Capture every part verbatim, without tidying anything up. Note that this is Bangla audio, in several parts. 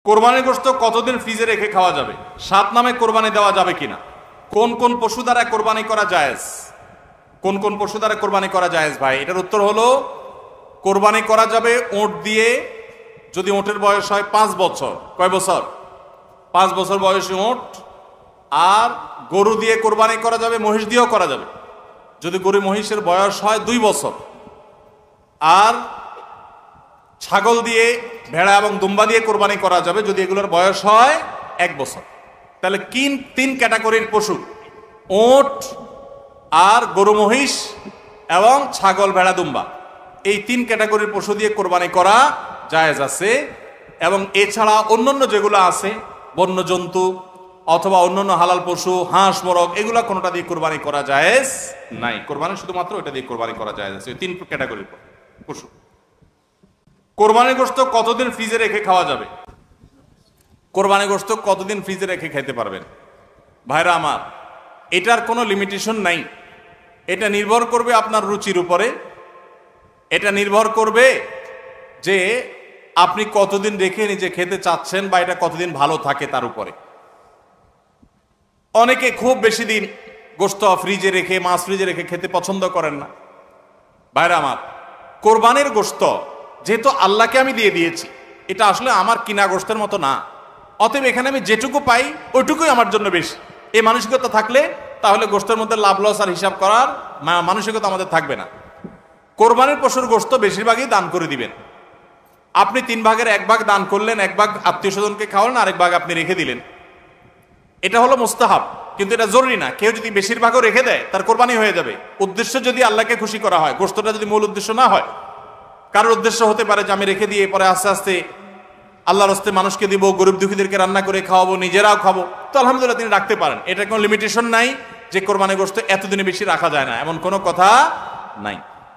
কোরবানির গোশত কতদিন ফ্রিজে রেখে খাওয়া যাবে? সাত নামে কোরবানি দেওয়া যাবে কিনা? কোন কোন পশু দ্বারা কোরবানি করা জায়েজ? কোন কোন পশু দ্বারা কোরবানি করা জায়েজ ভাই? এটার উত্তর হলো, কোরবানি করা যাবে ওঁট দিয়ে, যদি ওঁটের বয়স হয় পাঁচ বছর। কয় বছর? পাঁচ বছর বয়সী ওঁট। আর গরু দিয়ে কোরবানি করা যাবে, মহিষ দিয়েও করা যাবে যদি গরু মহিষের বয়স হয় দুই বছর। আর ছাগল দিয়ে, ভেড়া এবং দুম্বা দিয়ে কোরবানি করা যাবে যদি এগুলোর বয়স হয় এক বছর। তাহলে তিন তিন ক্যাটাগরির পশু, ওঁট আর গরু মহিষ এবং ছাগল ভেড়া দুম্বা, এই তিন ক্যাটাগরির পশু দিয়ে কোরবানি করা জায়েজ আছে। এবং এছাড়া অন্যান্য যেগুলো আছে, বন্য জন্তু অথবা অন্যান্য হালাল পশু, হাঁস মোরগ, এগুলা কোনোটা দিয়ে কোরবানি করা জায়েজ নাই। কোরবানি শুধুমাত্র এটা দিয়ে কোরবানি করা জায়েজ আছে, তিন ক্যাটাগরির পশু। কোরবানির গোশত কতদিন ফ্রিজে রেখে খাওয়া যাবে? কোরবানির গোশত কতদিন ফ্রিজে রেখে খেতে পারবেন? ভাইরা আমার, এটার কোনো লিমিটেশন নাই। এটা নির্ভর করবে আপনার রুচির উপরে। এটা নির্ভর করবে যে আপনি কতদিন রেখে নিজে খেতে চাচ্ছেন বা এটা কতদিন ভালো থাকে তার উপরে। অনেকে খুব বেশি দিন গোশত ফ্রিজে রেখে, মাছ ফ্রিজে রেখে খেতে পছন্দ করেন না। ভাইরা আমার, কোরবানির গোশত যেহেতু আল্লাহকে আমি দিয়ে দিয়েছি, এটা আসলে আমার কিনা গোশতের মতো না। অতএব এখানে আমি যেটুকু পাই ওইটুকুই আমার জন্য বেশি। এই মানসিকতা থাকলে তাহলে গোশতের মধ্যে লাভ লস আর হিসাব করার মানসিকতা আমাদের থাকবে না। কোরবানির পশুর গোশত বেশিরভাগই দান করে দিবেন। আপনি তিন ভাগের এক ভাগ দান করলেন, এক ভাগ আত্মীয় স্বজনকে খাওয়ালেন, আরেক ভাগ আপনি রেখে দিলেন। এটা হলো মুস্তাহাব, কিন্তু এটা জরুরি না। কেউ যদি বেশিরভাগও রেখে দেয় তার কোরবানি হয়ে যাবে। উদ্দেশ্য যদি আল্লাহকে খুশি করা হয়, গোশতটা যদি মূল উদ্দেশ্য না হয়। কারোর উদ্দেশ্য হতে পারে যে আমি রেখে দিয়ে পরে আস্তে আস্তে আল্লাহর হস্তে মানুষকে দিব, গরিব দুঃখীদেরকে রান্না করে খাওয়াবো, নিজেরাও খাবো, তো আলহামদুলিল্লাহ তিনি রাখতে পারেন। এটা কোনো লিমিটেশন নাই যে কোরবানি গোশত এতদিনে বেশি রাখা যায় না, এমন কোনো কথা নাই।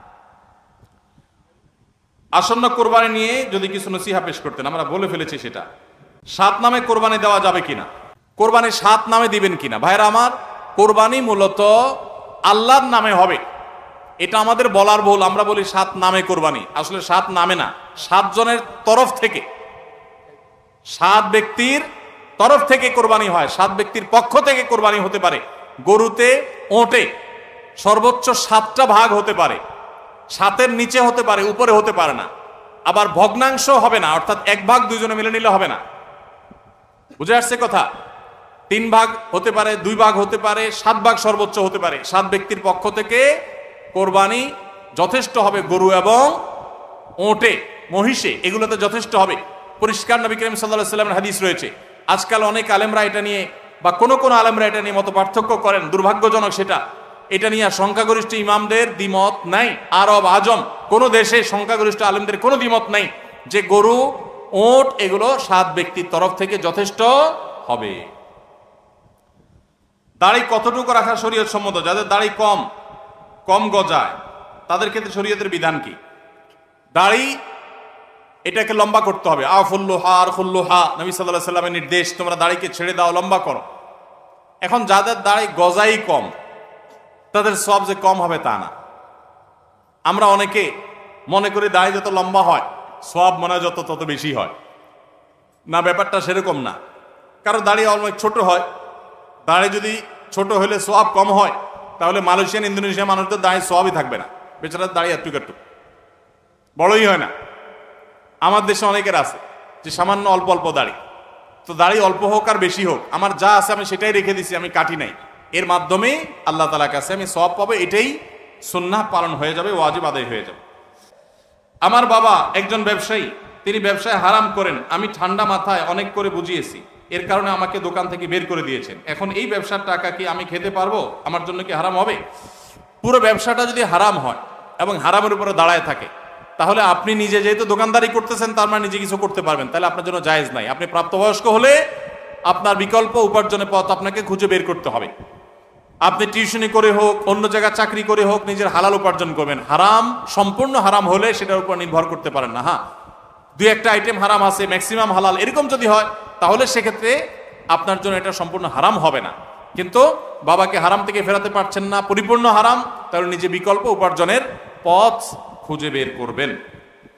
আসন্ন কোরবানি নিয়ে যদি কিছু নসিহা পেশ করতেন, আমরা বলে ফেলেছি সেটা। সাত নামে কোরবানি দেওয়া যাবে কিনা? কোরবানি সাত নামে দিবেন কিনা? ভাইরা আমার, কোরবানি মূলত আল্লাহর নামে হবে, এটা আমাদের বলার ভুল। আমরা বলি সাত নামে কোরবানি, আসলে সাত নামে না, সাত জনের তরফ থেকে, সাত ব্যক্তির তরফ থেকে কোরবানি হয়, সাত ব্যক্তির পক্ষ থেকে কোরবানি হতে পারে। গরুতে, ওঁটে সর্বোচ্চ সাতটা ভাগ হতে পারে, সাতের নিচে হতে পারে, উপরে হতে পারে না। আবার ভগ্নাংশ হবে না, অর্থাৎ এক ভাগ দুইজনে মিলে নিলে হবে না। বুঝে আসছে কথা? তিন ভাগ হতে পারে, দুই ভাগ হতে পারে, সাত ভাগ সর্বোচ্চ হতে পারে। সাত ব্যক্তির পক্ষ থেকে কোরবানি যথেষ্ট হবে। গরু এবং ওঁটে, মহিষে, এগুলোতে যথেষ্ট হবে। পরিষ্কার নবী করিম সাল্লাল্লাহু আলাইহি ওয়াসাল্লামের হাদিস রয়েছে। আজকাল অনেক আলেমরা এটা নিয়ে, বা কোনো কোনো আলেমরা এটা নিয়ে মত পার্থক্য করেন, দুর্ভাগ্যজনক সেটা। এটা নিয়ে সংখ্যাগরিষ্ঠ ইমামদের দ্বিমত নাই। আরব আজম কোন দেশে সংখ্যাগরিষ্ঠ আলেমদের কোনো দ্বিমত নাই যে গরু, ওঁট এগুলো সাত ব্যক্তির তরফ থেকে যথেষ্ট হবে। দাড়ি কতটুকু রাখা শরীয়ত সম্মত? যাদের দাড়ি কম কম গজায় তাদের ক্ষেত্রে শরীয়তের বিধান কি? দাড়ি এটাকে লম্বা করতে হবে। আফুল্লুহা আর খুল্লুহা, নবী সাল্লাল্লাহু আলাইহি ওয়াসাল্লামের নির্দেশ, তোমরা দাড়িকে ছেড়ে দাও, লম্বা করো। এখন যাদের দাড়ি গজাই কম তাদের সওয়াব যে কম হবে তা না। আমরা অনেকে মনে করি দাড়ি যত লম্বা হয় সওয়াব মনে হয় যত তত বেশি হয়। না, ব্যাপারটা সেরকম না। কারো দাড়ি অনেক ছোট হয়, দাড়ি যদি ছোট হলে সওয়াব কম হয়, তাহলে মালয়েশিয়ান, ইন্দোনেশিয়া মানুষদের দাড়ি সওয়াবই থাকবে না। বেচারার দাড়ি একটু একটু বড়ই হয় না। আমার দেশে অনেকের আছে যে সামান্য অল্প অল্প দাড়ি, তো দাড়ি অল্প হোক আর বেশি হোক, আমার যা আছে আমি সেটাই রেখে দিছি, আমি কাটি নাই। এর মাধ্যমে আল্লাহ তাআলার কাছে আমি সওয়াব পাবো, এটাই সুন্নাহ পালন হয়ে যাবে, ওয়াজিব আদায় হয়ে যাবে। আমার বাবা একজন ব্যবসায়ী, তিনি ব্যবসায় হারাম করেন। আমি ঠান্ডা মাথায় অনেক করে বুঝিয়েছি, এর কারণে আমাকে দোকান থেকে বের করে দিয়েছেন। এখন এই ব্যবসার টাকা কি আমি খেতে পারবো? আমার জন্য কি হারাম হবে? পুরো ব্যবসাটা যদি হারাম হয় এবং হারামের উপরে দাঁড়ায় থাকে, তাহলে আপনি নিজে যেহেতু দোকানদারি করতেছেন, তার মানে নিজে কিছু করতে পারবেন, তাহলে আপনার জন্য জায়েজ নাই। আপনি প্রাপ্তবয়স্ক হলে আপনার বিকল্প উপার্জনের পথ আপনাকে খুঁজে বের করতে হবে। আপনি টিউশনি করে হোক, অন্য জায়গায় চাকরি করে হোক, নিজের হালাল উপার্জন করবেন। হারাম, সম্পূর্ণ হারাম হলে সেটার উপর নির্ভর করতে পারেন না। হ্যাঁ, দুই একটা আইটেম হারাম আছে, ম্যাক্সিমাম হালাল, এরকম যদি হয় তাহলে সেক্ষেত্রে আপনার জন্য এটা সম্পূর্ণ হারাম হবে না। কিন্তু বাবাকে হারাম থেকে ফেরাতে পারছেন না, পরিপূর্ণ হারাম, তাহলে নিজে বিকল্প উপার্জনের পথ খুঁজে বের করবেন।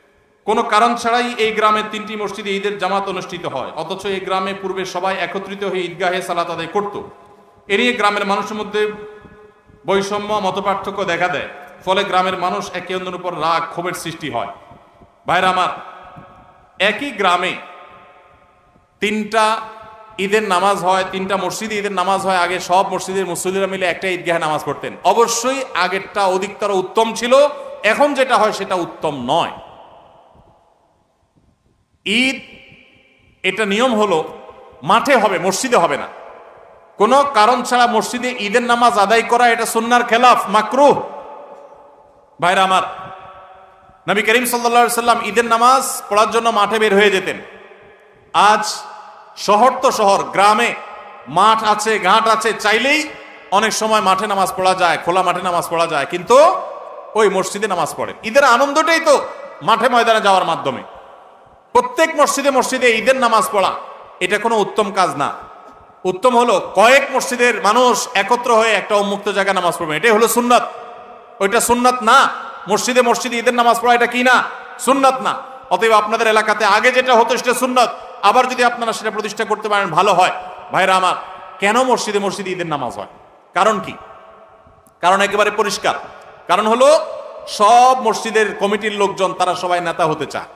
কোনো কারণ ছাড়াই এই গ্রামের তিনটি মসজিদে ঈদের জামাত অনুষ্ঠিত হয়, অথচ এই গ্রামে পূর্বে সবাই একত্রিত হয়ে ঈদগাহে সালাত আদায় করত। এ নিয়ে গ্রামের মানুষের মধ্যে বৈষম্য, মতপার্থক্য দেখা দেয়। ফলে গ্রামের মানুষ একে অন্যের উপর রাগ, ক্ষোভের সৃষ্টি হয়। ভাইরা আমার, একই গ্রামে তিনটা ঈদের নামাজ হয়, তিনটা মসজিদে ঈদের নামাজ হয়। আগে সব মসজিদের মুসল্লিরা মিলে একটা ঈদগাহে নামাজ পড়তেন। অবশ্যই আগেরটা অধিকতর উত্তম ছিল। এখন যেটা হয় সেটা উত্তম নয়। ঈদ এটা নিয়ম হলো মাঠে হবে, মসজিদে হবে না। কোনো কারণ ছাড়া মসজিদে ঈদের নামাজ আদায় করা এটা সুন্নাহর খেলাফ, মাকরুহ। ভাইরা আমার, নবী করিম সাল্লাল্লাহু আলাইহি সাল্লাম ঈদের নামাজ পড়ার জন্য মাঠে বের হয়ে যেতেন। আজ শহর তো শহর, গ্রামে মাঠ আছে, ঘাট আছে, চাইলেই অনেক সময় মাঠে নামাজ পড়া যায়, খোলা মাঠে নামাজ পড়া যায়, কিন্তু ওই মসজিদে নামাজ পড়ে। ঈদের আনন্দটাই তো মাঠে ময়দানে যাওয়ার মাধ্যমে। প্রত্যেক মসজিদে মসজিদে ঈদের নামাজ পড়া এটা কোনো উত্তম কাজ না। উত্তম হলো কয়েক মসজিদের মানুষ একত্র হয়ে একটা উন্মুক্ত জায়গায় নামাজ পড়বে, এটাই হলো সুন্নাত। ওইটা সুন্নাত না। মসজিদে মসজিদে ঈদের নামাজ পড়া এটা কি না? সুন্নাত না। অতএব আপনাদের এলাকাতে আগে যেটা হতো সেটা সুন্নাত, আবার যদি আপনারা সেটা প্রতিষ্ঠা করতে পারেন ভালো হয়। ভাইরা আমার, কেন মসজিদে মসজিদে ঈদের নামাজ হয়? কারণ কি? কারণ একেবারে পরিষ্কার। কারণ হলো সব মসজিদের কমিটির লোকজন তারা সবাই নেতা হতে চায়,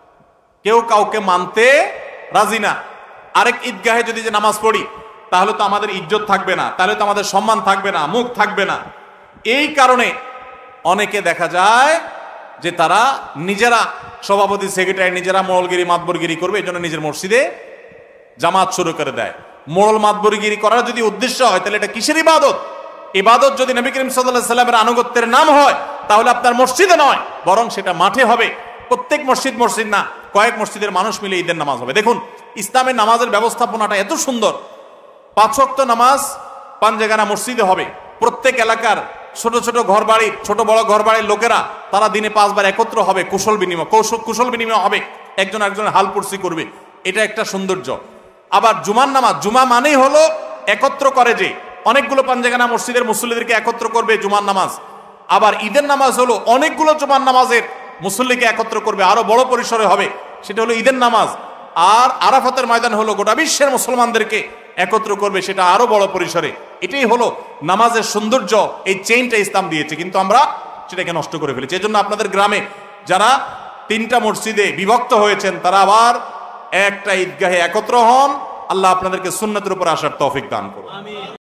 কেউ কাউকে মানতে রাজি না। আরেক ঈদগাহে যদি যে নামাজ পড়ি তাহলে তো আমাদের ইজ্জত থাকবে না, তাহলে তো আমাদের সম্মান থাকবে না, মুখ থাকবে না। এই কারণে অনেকে দেখা যায় যে তারা নিজেরা সভাপতি, সেক্রেটারি, নিজেরা মোড়লগিরি, মাতবরগিরি করবে, এই জন্য নিজের মসজিদে জামাত শুরু করে দেয়। মোড়ল মাতবরগিরি করার যদি উদ্দেশ্য হয় তাহলে এটা কিসের ইবাদত? ইবাদত যদি নবী করিম সাল্লাল্লাহু আলাইহি সাল্লামের আনুগত্যের নাম হয় তাহলে আপনার মসজিদে নয়, বরং সেটা মাঠে হবে। প্রত্যেক মসজিদ মসজিদ না, কয়েক মসজিদের মানুষ মিলে ঈদের নামাজ হবে। দেখুন, ইসলামের নামাজের ব্যবস্থাপনাটা এত সুন্দর। পাঁচ ওয়াক্ত নামাজ পাঞ্জেগানা মসজিদে হবে। প্রত্যেক এলাকার ছোট ছোট ঘর বাড়ির, ছোট বড় ঘর বাড়ির লোকেরা তারা দিনে পাঁচবার একত্র হবে, কুশল বিনিময় কৌশল কুশল বিনিময় হবে, একজন একজনের হালপুরসি করবে। এটা একটা সৌন্দর্য। আবার জুমার নামাজ, জুমা মানেই হলো একত্র করে, যে অনেকগুলো পাঞ্জেগানা মসজিদের মুসল্লিদেরকে একত্র করবে জুমার নামাজ। আবার ঈদের নামাজ হলো অনেকগুলো জুমার নামাজের মুসল্লিকে একত্র করবে, আরো বড় পরিসরে হবে, সেটা হলো ঈদের নামাজ। আর আরাফাতের ময়দান হলো গোটা বিশ্বের মুসলমানদেরকে একত্র করবে, সেটা আরো বড় পরিসরে। এটাই হলো নামাজের সৌন্দর্য। এই চেইনটা ইসলাম দিয়েছে, কিন্তু আমরা সেটাকে নষ্ট করে ফেলেছি। এজন্য আপনাদের গ্রামে যারা তিনটা মসজিদে বিভক্ত হয়েছেন তারা আবার একটা ঈদগাহে একত্র হন। আল্লাহ আপনাদেরকে সুন্নাতের উপর আসার তৌফিক দান করুন।